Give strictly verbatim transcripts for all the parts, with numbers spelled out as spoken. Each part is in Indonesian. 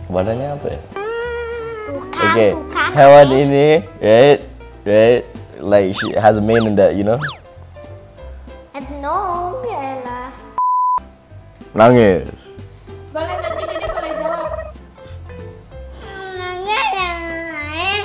Warnanya apa ya? Bukan, Oke, okay. bukan. Hewan ini, right, right, like she has a mane in that, you know? No, ya lah. Nangis. Boleh nanti Dede boleh jawab. Nangis ya.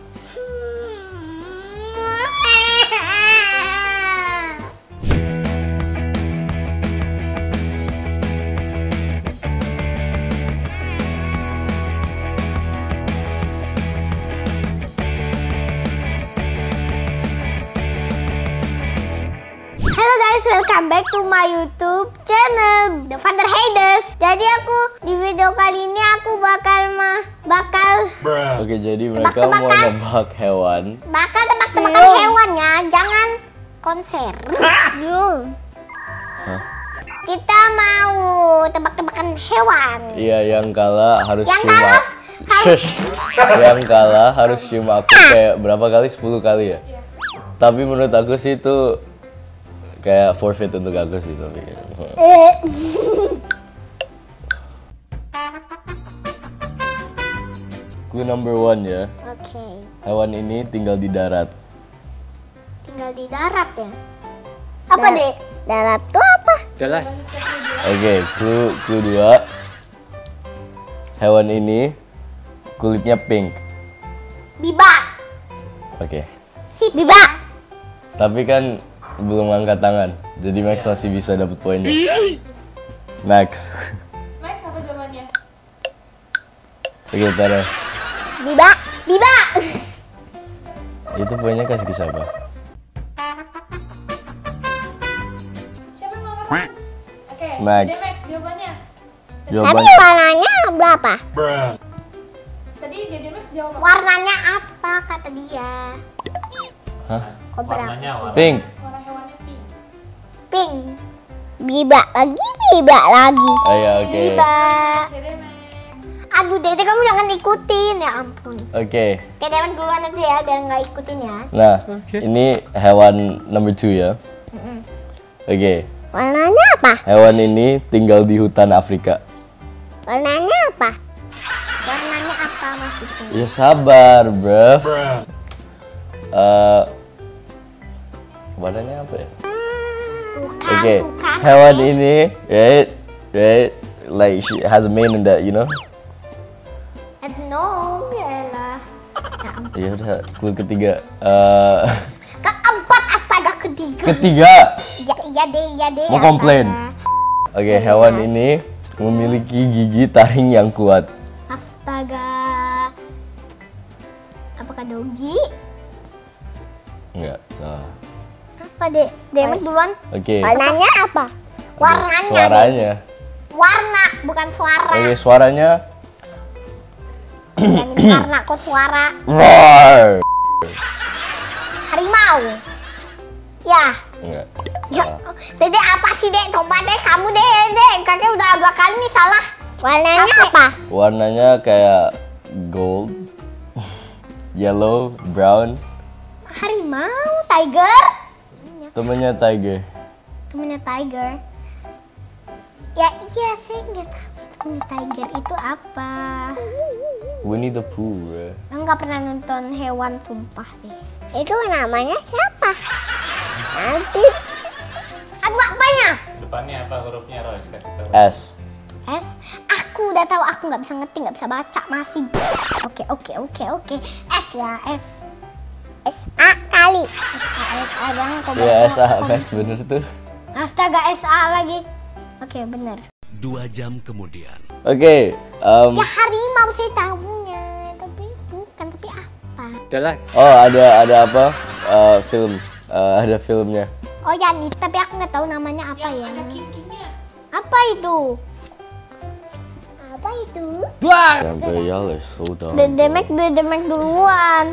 Halo guys, welcome back to my YouTube channel The Thunder Hades. Jadi aku di video kali ini aku bakal mah bakal Oke, okay, jadi mereka mau nebak hewan. bakal tebak-tebakan hewannya, jangan konser. Yuk. Hah? Kita mau tebak-tebakan hewan. Iya, yang kalah harus Yang cium kalah aku. Shush. Yang kalah harus cium aku kayak berapa kali? sepuluh kali ya? Tapi menurut aku sih itu kayak forfeit untuk aku sih tapi. Eh. Clue number one ya. Oke, Hewan ini tinggal di darat. tinggal di darat ya. Apa deh? Darat tuh apa? Oke, okay, clue clue dua. Hewan ini kulitnya pink. Biba. Oke. Okay. Si Biba. Tapi kan belum angkat tangan, jadi Max masih bisa dapat poinnya. Max. Max apa jawabannya? Oke, taruh. Biba. Biba. Itu poinnya kasih ke siapa? Siapa yang mau angkat? Oke, Max. Dede Max jawabannya. Tapi Jawabannya warnanya berapa? Tadi Dede Max jawab apa? Warnanya apa kata dia? Hah? Kok berapa? Pink. Warna hewannya pink. Pink. Biba lagi, biba lagi. Oh ya, oke. Biba. Dede Max. Aduh, Dede kamu jangan ikutin ya ampun. Oke. Oke, Dede duluan aja ya biar nggak ikutin ya. Nah, ini hewan number two ya. Oke. Warnanya apa? Hewan ini tinggal di hutan Afrika. Warnanya apa? Warnanya apa maksudnya? Ya sabar, bro. Eh, warnanya apa ya? Bukan, Oke, bukan. hewan ini, right, right, like she has a mane in that, you know? Eh, No, ya lah. Ya udah, clue ketiga. Eh, Keempat, astaga, ketiga. ketiga. Ya, iya deh, iya deh. Mau astaga. komplain? Oke, hewan ini memiliki gigi taring yang kuat. Astaga. Apakah dogi? Enggak, salah. Apa deh? Demet duluan. Oke. Warnanya apa? Oke, Warnanya. Suaranya. deh. Warna, bukan suara. Oke, suaranya. Bukan ini warna, kok suara. Roar. Harimau. Ya. Enggak. Ya, Dede apa sih dek? Coba deh kamu deh, dek. Kakek udah dua kali nih salah. Warnanya apa? Warnanya kayak gold, yellow, brown. Harimau, tiger. Temennya tiger. Temennya tiger. Ya iya, saya nggak tahu temennya tiger itu apa. Winnie the Pooh, bro. Enggak pernah nonton hewan, sumpah deh. Itu namanya siapa? Nanti. Aduh, apanya? Depannya apa hurufnya, Royce? Kasih tahu. S. S. Aku udah tahu, aku nggak bisa ngetik, nggak bisa baca masih. Oke, oke, oke, oke. S ya, S. S A kali. S A S A jangan kau Ya, S A, kom- Max bener tuh. Astaga, S A lagi. Oke, bener. Dua jam kemudian. Oke, um, Ya harimau sih tahunya, tapi bukan, tapi apa? oh ada ada apa? Uh, film, uh, ada filmnya. Oh ya nih, tapi aku nggak tahu namanya apa Yang ya. ada king-kingnya. Apa itu? Apa itu? Sampai ya, so dumb. Dedemek, dedemek duluan.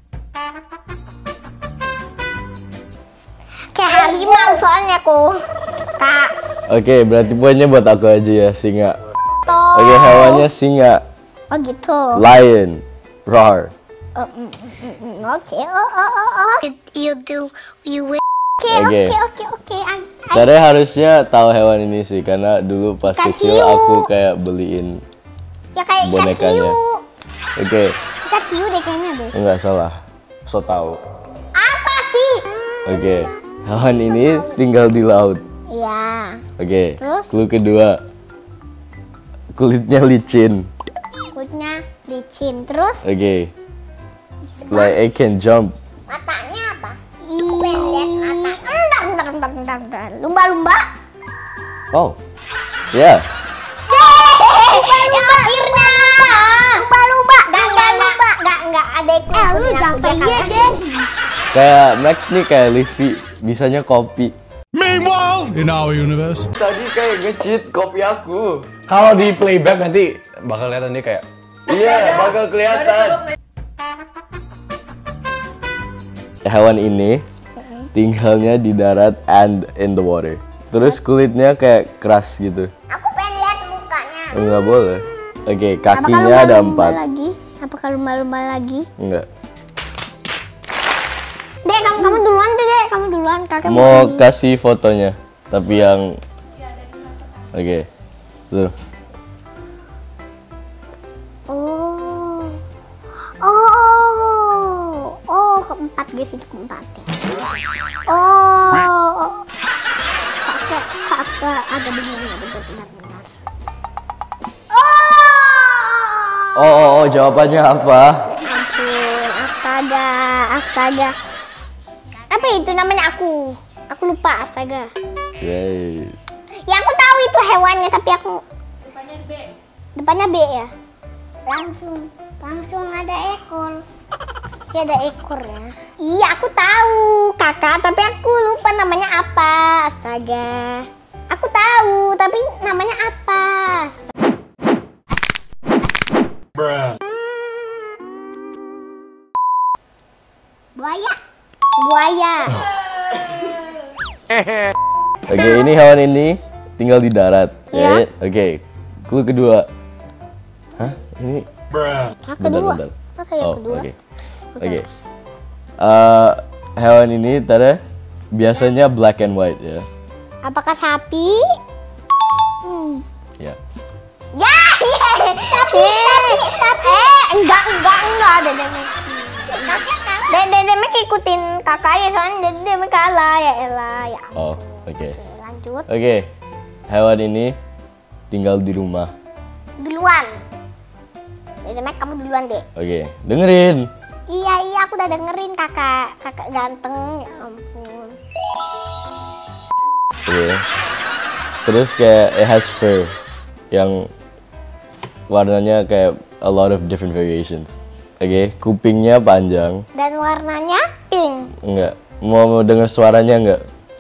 Kayak harimau soalnya ku. Kak. Oke, berarti poinnya buat aku aja ya, singa. Toh. Oke, hewannya singa. Oh gitu. Lion, roar. Oh, mm, mm, mm, Oke, oh, oh, oh, oh. You do, you will. Oke, Oke. oke, oke, oke. I- I- Saya harusnya tahu hewan ini sih, karena dulu pas Ikan kecil hiu. aku kayak beliin Ya kayak ikan bonekanya. hiu. Oke, Ikan hiu deh kayaknya deh. enggak salah. So tahu. Apa sih? Oke, hewan ini tinggal di laut. Iya. Oke, Terus? clue kedua. Kulitnya licin. Kulitnya licin. Terus Oke. Like it can jump. matanya apa? Aku pengen lihat mata. Entar, entar, entar, entar, entar. Lumba-lumba? Oh. Ya. Lumba-lumba akhirnya. Lumba-lumba. Enggak, enggak, enggak. Enggak, enggak. Adekku. Eh, lu jangan kayak deh. Kayak Max nih kayak Livi, bisanya kopi. Meanwhile, in our universe. Tadi kayak nge-cheat kopi aku. Kalau di playback nanti bakal kelihatan dia kayak Iya, bakal kelihatan. Hewan ini tinggalnya di darat and in the water. Terus kulitnya kayak keras gitu. Aku pengen lihat mukanya. Enggak boleh. Oke, Apakah kakinya ada lumba-lumba empat. lagi? Apakah lumba-lumba lagi? Enggak. Dek, kamu kamu duluan deh, Dek. Kamu duluan. Kakek Mau kasih fotonya, tapi yang Oke. Tuh. Oh. Oh. Oh, keempat guys, itu keempat ya. Oh. Kakek, kakek ada benar, benar, benar, benar. Oh. Oh, oh, oh, jawabannya apa? Ampun, astaga, astaga. Apa itu namanya aku? Aku lupa, astaga. Yay. Ya aku tahu itu hewannya, tapi aku Depannya B. depannya B ya. Langsung, langsung ada ekor. Ya ada ekor ya. Iya aku tahu kakak, tapi aku lupa namanya apa. Astaga. Aku tahu, tapi namanya apa? Buaya. Buaya. Oke, ini hewan ini tinggal di darat. Iya. Ya. Oke. Clue kedua. Hah? Ini Yang bentar, kedua. bentar. Masa yang Oh, kedua? oke. Oke. Eh, hewan ini tadi biasanya black and white ya. Apakah sapi? Hmm. Ya. Ya, iya. Sapi, sapi, sapi. Eh, enggak, enggak, enggak. Dedek Dedek Dedek ikutin kakaknya, soalnya Dedek kalah ya Ella. Ya. Oh, oke. Oke, lanjut. Oke. Hewan ini tinggal di rumah. Duluan. Dedek kamu duluan deh. Oke, dengerin. Iya, iya, aku udah dengerin kakak. Kakak ganteng, ya ampun. Oke. Terus kayak it has fur yang warnanya kayak a lot of different variations. Oke, kupingnya panjang. Dan warnanya pink. Enggak. Mau, mau denger suaranya enggak?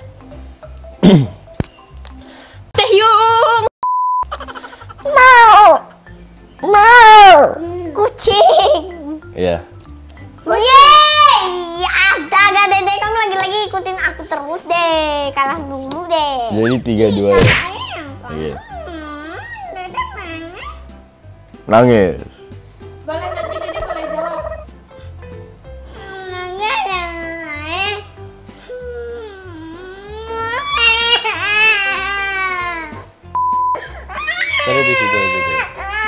Mau. Mau. Kucing. Iya. Yeay, astaga Dedek, kamu lagi-lagi ikutin aku terus deh. Kalah dulu deh. Jadi tiga dua ya. Oke. Nangis. Boleh nanti Dede boleh jawab. Taruh di situ aja. Tuh.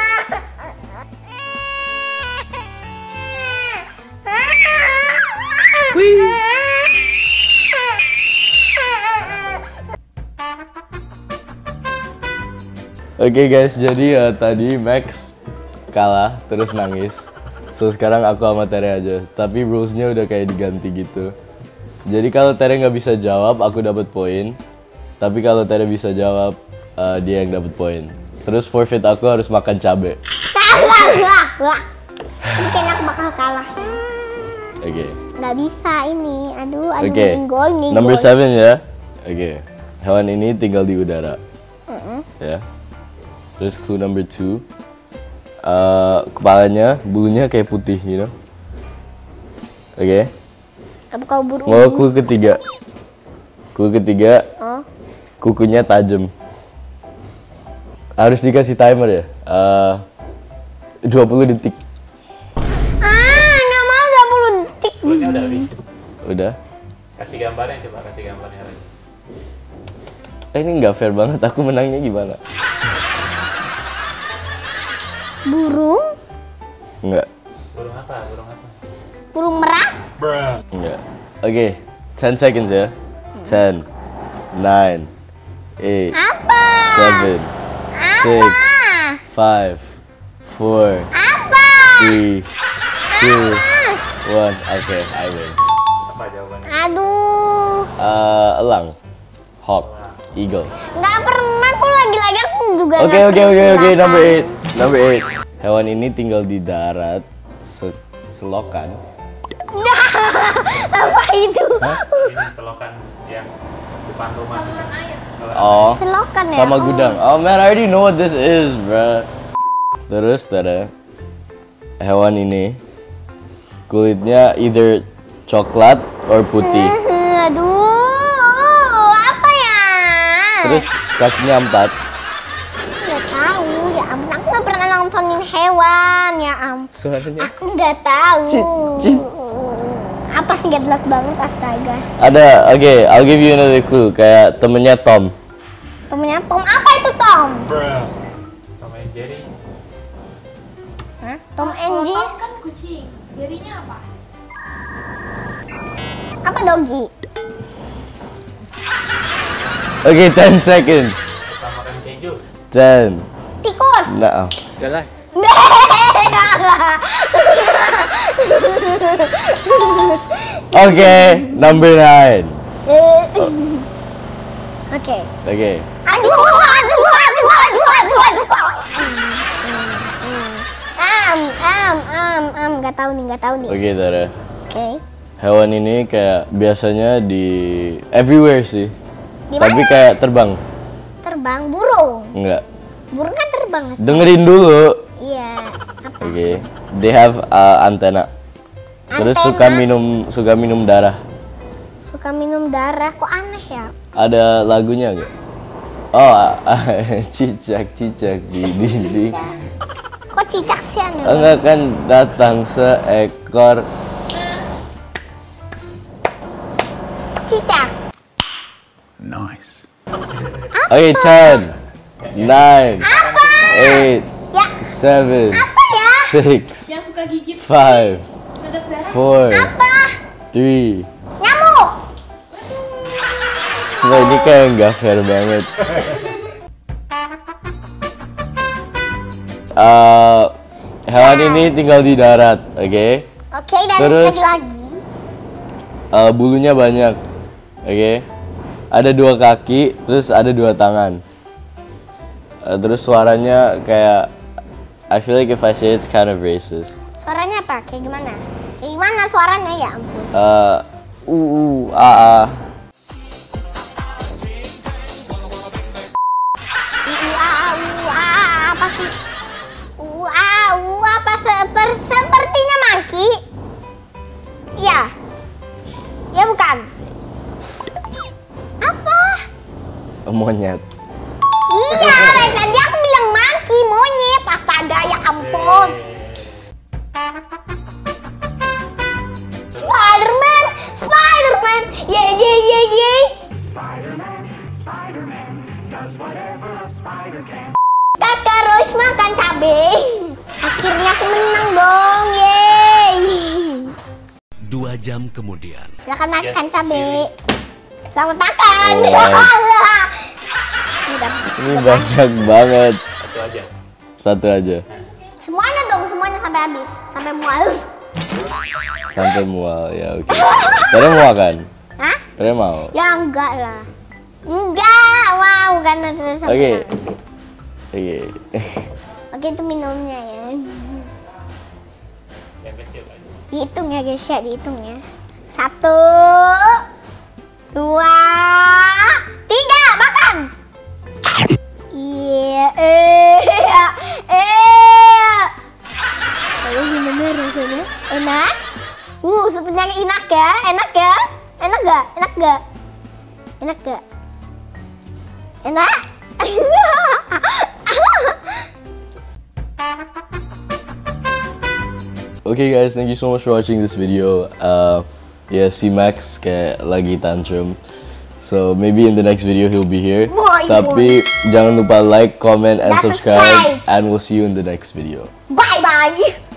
Oke guys, jadi uh, tadi Max kalah terus nangis. So sekarang aku sama Tere aja. Tapi rulesnya udah kayak diganti gitu. Jadi kalau Tere nggak bisa jawab, aku dapat poin. Tapi kalau Tere bisa jawab, uh, dia yang dapat poin. Terus forfeit aku harus makan cabe. Kalah, wah, wah. Ini kayaknya aku bakal kalah. Oke. Nggak bisa ini, aduh, aduh, Oke. ini gol, ini Number gol. seven ya. Oke. Hewan ini tinggal di udara. Ya. Terus clue number two. Uh, kepalanya, bulunya kayak putih, you know. Oke. Apa kau buru? Mau clue ketiga. Clue ketiga, Oh. kukunya tajam. Harus dikasih timer ya. Uh, dua puluh detik. Ah, nggak mau dua puluh detik. Kulitnya udah habis. Udah. Kasih gambarnya, coba kasih gambarnya Royce. Eh, ini nggak fair banget. Aku menangnya gimana? Burung? Enggak. Burung apa? Burung apa? Burung merak? Enggak. Oke, ten seconds ya. ten, nine, eight, Apa? seven, six, five, four, Apa? three, two, one. Oke, I win. Apa jawabannya? Aduh. Uh, elang, hawk, eagle. Nggak pernah kok lagi-lagi aku juga Oke nggak oke pernah oke oke kelihatan. number eight, number eight. Hewan ini tinggal di darat, se selokan. Apa itu? Ini selokan yang depan rumah. Oh, Selokan ya? sama gudang. Oh man, I already know what this is, bro. Terus tada, hewan ini kulitnya either coklat or putih. Eh, Aduh, apa ya? Terus kakinya empat. Nggak tahu, ya ampun. Aku nggak pernah nontonin hewan, ya ampun. Suaranya. Aku nggak tahu. Cit, cit. Apa sih nggak jelas banget, astaga. Ada, oke, I'll give you another clue. Kayak temennya Tom. Temennya Tom, apa itu Tom? Tom and Jerry. Hah? Tom and Kalau Jerry? Tom kan kucing. Jarinya apa? Apa doggy? Oke, ten seconds. Suka makan keju. ten. Tikus? Nah. Oke, number nine. Oke. Oke. Aduh, aduh, aduh, aduh, aduh, aduh. Am, am, am, am, nggak tahu nih, nggak tahu nih. Oke, Tara. Oke. Hewan ini kayak biasanya di everywhere sih. Di Tapi mana? kayak terbang. Terbang burung. Enggak. Burung kan terbang. Dengerin dulu. Iya. Apa? Oke. They have uh, antena. Terus Antena? suka minum suka minum darah. Suka minum darah, kok aneh ya? Ada lagunya nggak? Oh, cicak cicak di dinding. Kok cicak sih aneh? Enggak kan datang seekor. Cicak. Nice. Oke, ten, nine, eight, Ya, seven, apa ya? six, Yang suka gigit five, sedot darah. four, Apa? three. Nyamuk. Nah, ini kayak nggak fair banget. Uh, hewan ini tinggal di darat, oke? Oke, dan Terus- lagi lagi. Uh, bulunya banyak, oke? Ada dua kaki, terus ada dua tangan. Uh, terus suaranya kayak, I feel like if I say it's kind of racist. Suaranya apa? Kayak gimana? Kayak gimana suaranya ya ampun? Uh, uh, uh, ah, ah. Uh, ah, uh, ah, apa sih? Uh, ah, uh, apa seper, sepertinya mangki? Iya. Ya bukan. Apa? Monyet. Iya, dari tadi aku bilang mangki, monyet. Astaga, ya ampun. Spiderman, Spiderman, ye ye ye ye. Kakak Rose makan cabe. Akhirnya aku menang dong, yeay. Dua jam kemudian. Silakan makan Yes, cabe. Siri. Selamat makan. Oh. Udah, Ini banyak banget. Satu aja. Satu aja. semuanya dong, semuanya sampai habis, sampai mual. Sampai mual, ya oke. Tere mau kan? Hah? Tere mau? Ya enggak lah. Enggak, wow, karena terus sampai Oke. habis. Oke. Oke, itu minumnya ya. Yang kecil aja. Dihitung ya guys ya, dihitung ya. Satu, dua, tiga, makan. Iya, eh, eh. Ayo gimana rasanya? Enak? Uh, sebenarnya enak ya, enak ya, enak gak? Enak gak? Enak gak? Enak? Okay guys, thank you so much for watching this video. Uh, ya si Max kayak lagi tantrum. So maybe in the next video he'll be here. Boy, Tapi jangan lupa like, comment, and Dan subscribe. subscribe. And we'll see you in the next video. Bye bye.